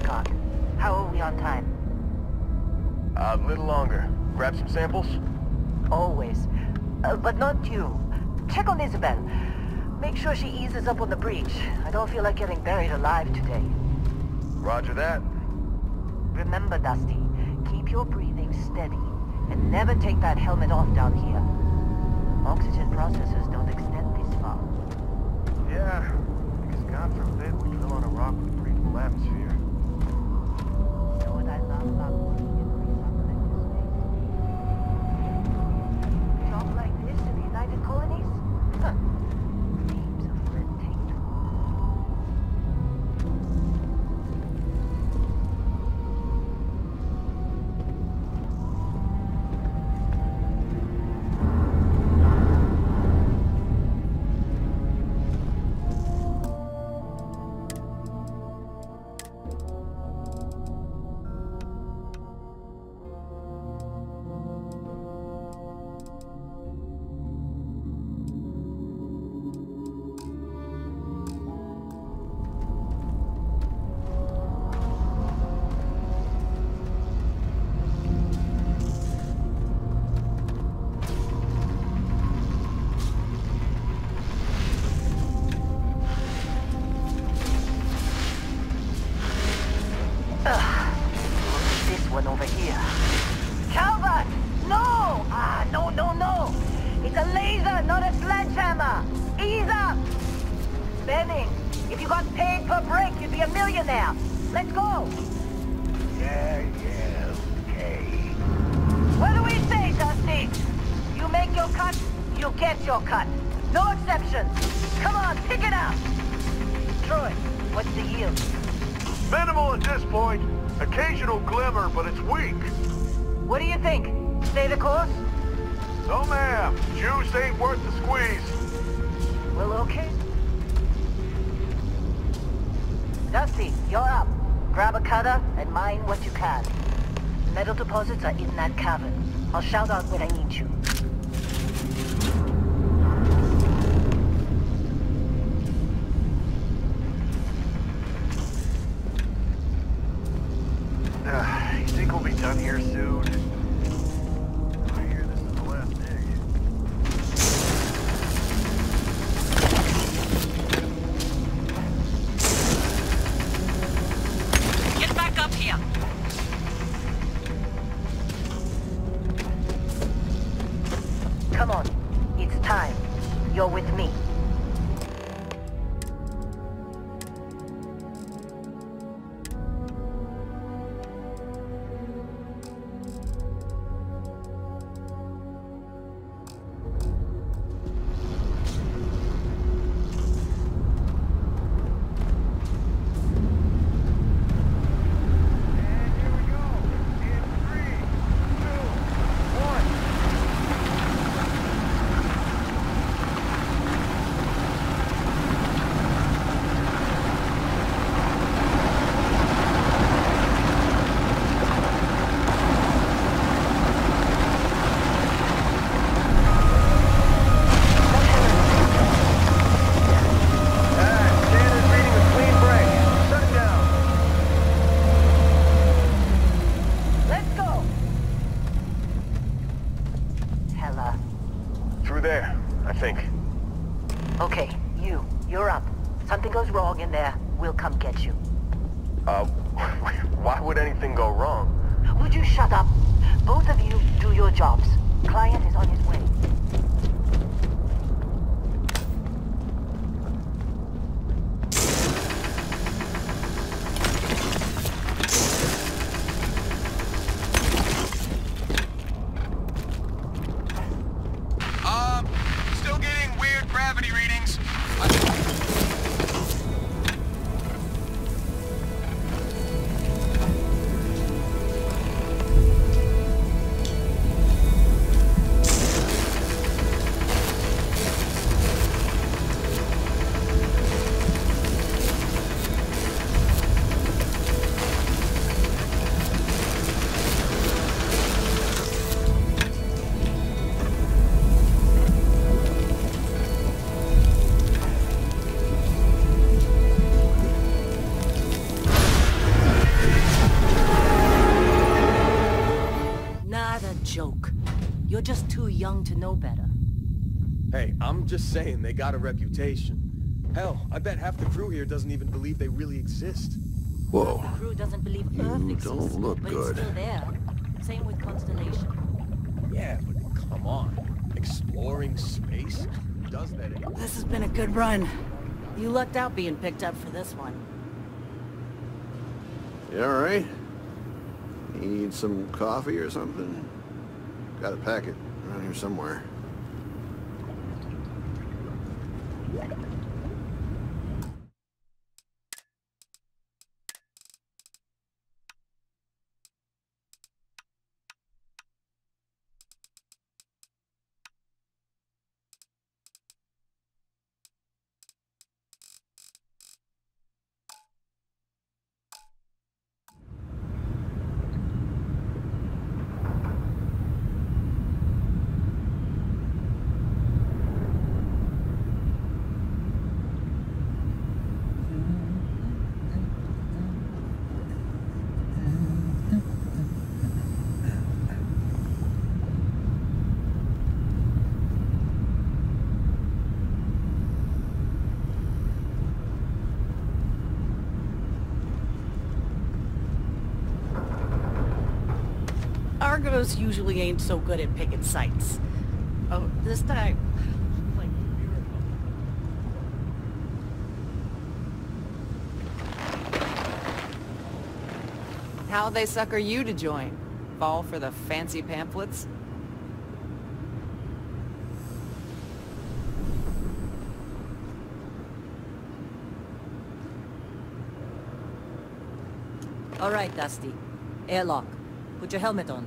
Scott. How are we on time? A little longer. Grab some samples? Always. But not you. Check on Isabel. Make sure she eases up on the breach. I don't feel like getting buried alive today. Roger that. Remember, Dusty, keep your breathing steady. And never take that helmet off down here. Oxygen processors don't extend this far. Yeah, because God forbid we drill on a rock with a breathable atmosphere. You know what I love about working in pre-apocalyptic space? Job like this in the United Colonies? Huh. Heaps of red tape. One over here. Calvert! No! No. It's a laser, not a sledgehammer. Ease up! Benning, if you got paid per break, you'd be a millionaire. Let's go! Yeah, okay. What do we say, Dusty? You make your cut, you get your cut. No exceptions. Come on, pick it up! Troy, what's the yield? Minimal at this point. Occasional glimmer, but it's weak. What do you think? Stay the course? No, ma'am. Juice ain't worth the squeeze. Well, okay. Dusty, you're up. Grab a cutter and mine what you can. Metal deposits are in that cavern. I'll shout out when I need you. You think we'll be done here soon? I hear this is the last dig. Get back up here! Come on. It's time. You're with me. Through there, I think. Okay, you're up. Something goes wrong in there, we'll come get you. Why would anything go wrong? Would you shut up? Both of you do your jobs. Client is on his way. Still getting weird gravity readings. You're just too young to know better. Hey, I'm just saying they got a reputation. Hell, I bet half the crew here doesn't even believe they really exist. Whoa. The crew doesn't believe You Earth don't exists, look but good. it's still there. Same with Constellation. Yeah, but come on. Exploring space? Who does that anymore? This has been a good run. You lucked out being picked up for this one. You alright? Need some coffee or something? Got a packet around here somewhere. Argos usually ain't so good at picking sites. Oh, this time... like a miracle. How'd they sucker you to join? Fall for the fancy pamphlets? All right, Dusty. Airlock. Put your helmet on.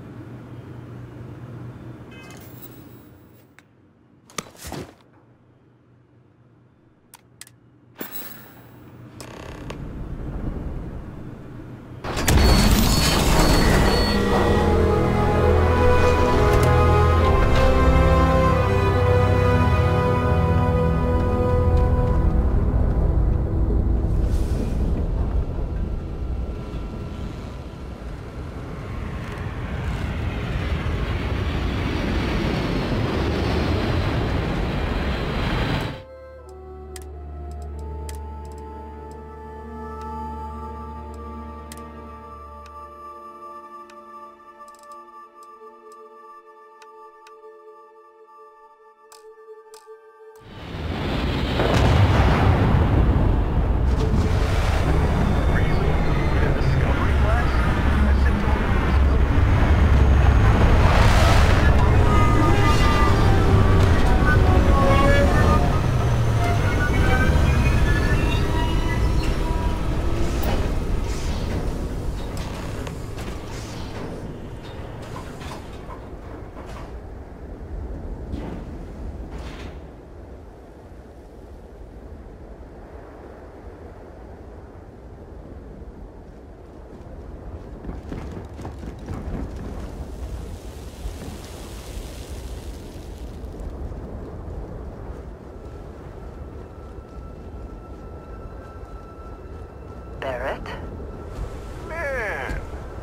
Barrett? Man!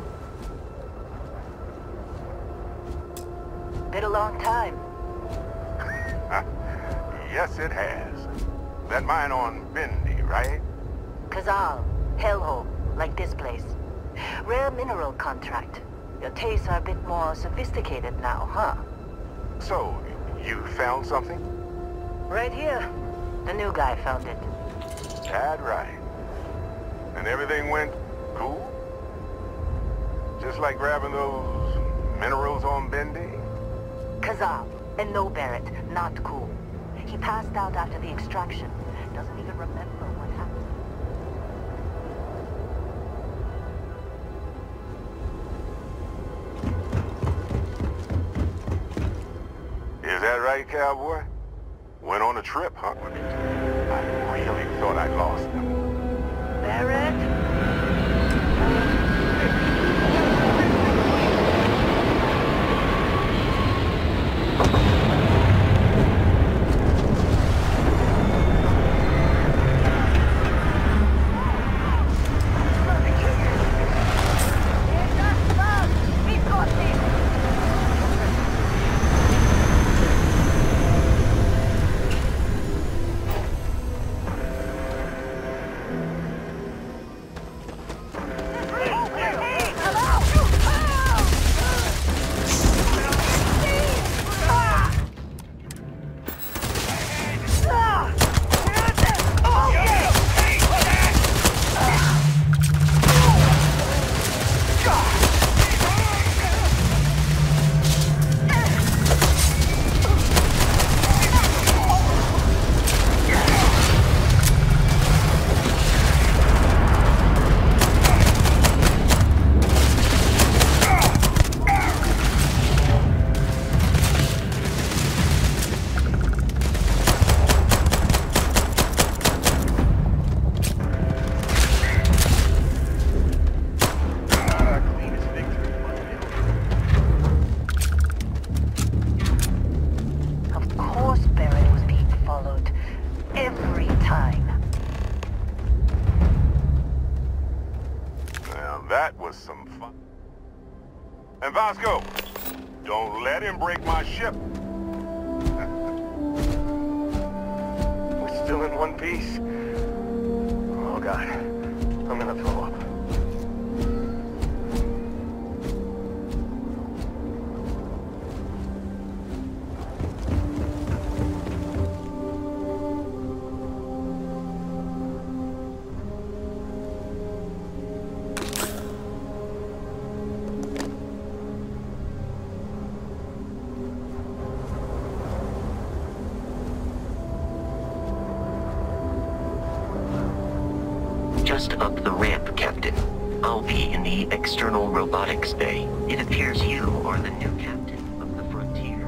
Been a long time. Yes, it has. That mine on Bendy, right? Kazal, hellhole, like this place. Rare mineral contract. Your tastes are a bit more sophisticated now, huh? So, you found something? Right here. The new guy found it. That right. And everything went cool? Just like grabbing those minerals on Bendy? Kazal, and no Barrett, not cool. He passed out after the extraction. Doesn't even remember what happened. Is that right, cowboy? Went on a trip, huh? I really thought I'd lost him. Barrett? that was some fun. And Vasco, don't let him break my ship. We're still in one piece. Oh God, I'm gonna throw up. Just up the ramp, Captain. I'll be in the external robotics bay. It appears you are the new captain of the Frontier.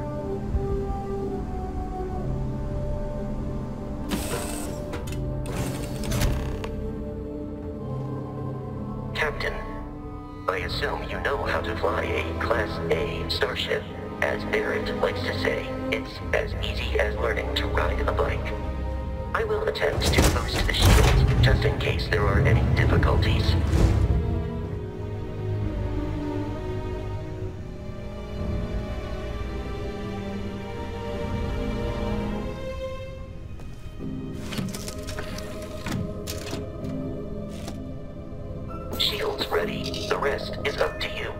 Captain, I assume you know how to fly a Class A starship. As Barrett likes to say, it's as easy as learning to ride a bike. I will attempt to boost the shield, just in case there are any difficulties. Shield's ready. The rest is up to you.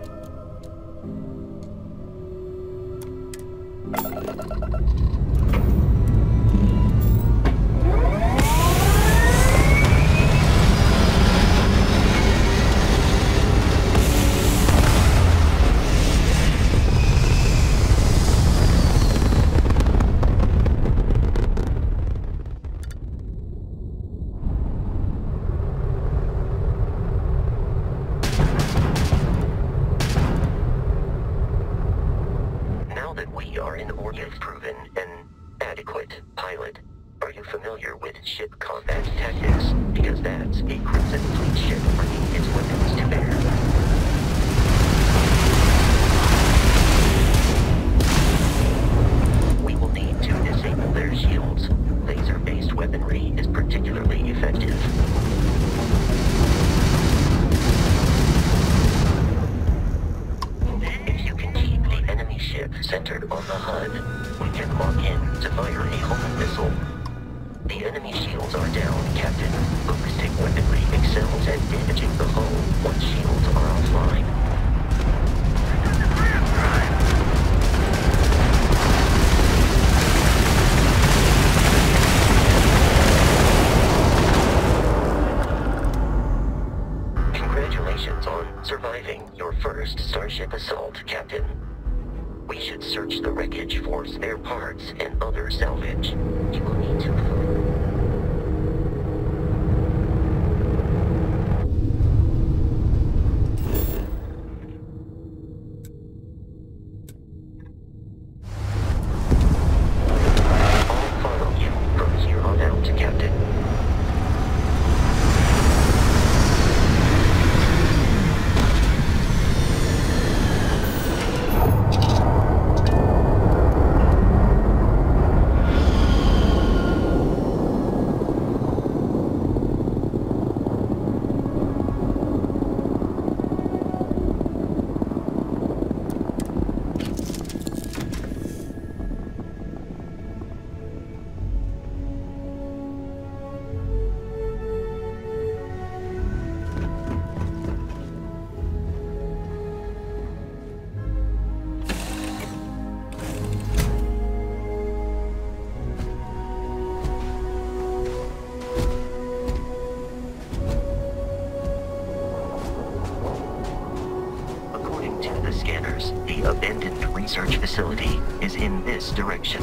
You've proven an adequate pilot. Are you familiar with ship combat tactics? Because that's a Crimson Fleet ship bringing its weapons to bear. We will need to disable their shields. Laser-based weaponry is particularly effective. Centered on the HUD, we can lock in to fire a home missile. The enemy shields are down, Captain. Ballistic weaponry excels at damaging the hull once shields are offline. Congratulations on surviving your first Starship assault, Captain. We should search the wreckage for spare parts and other salvage. You will need to I'll follow you from here on out, Captain. The abandoned research facility is in this direction.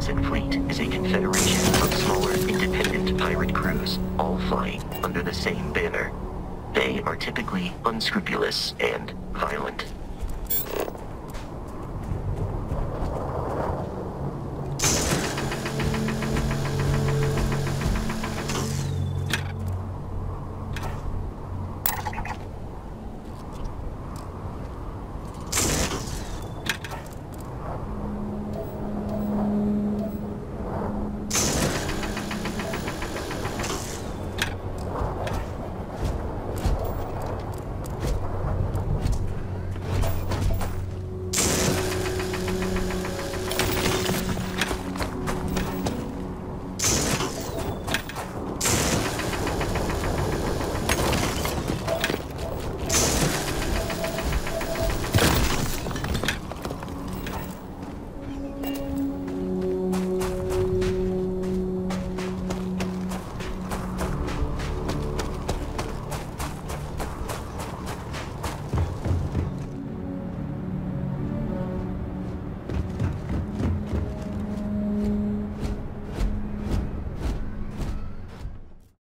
Crescent Fleet is a confederation of smaller, independent pirate crews, all flying under the same banner. They are typically unscrupulous and violent.